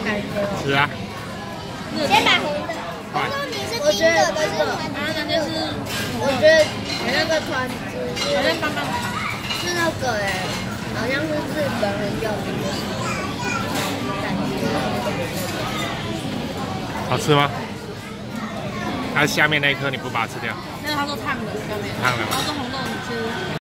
感觉。 吃啊！ 先把红的。 快！ 我觉得可是那就是我觉得那个团子好像棒棒糖， 是那个好像是日本很有名的感觉。 好吃吗？还是下面那一颗你不把它吃掉？ 那他说烫的，有没有？ 烫的吗？ 他说红豆你吃。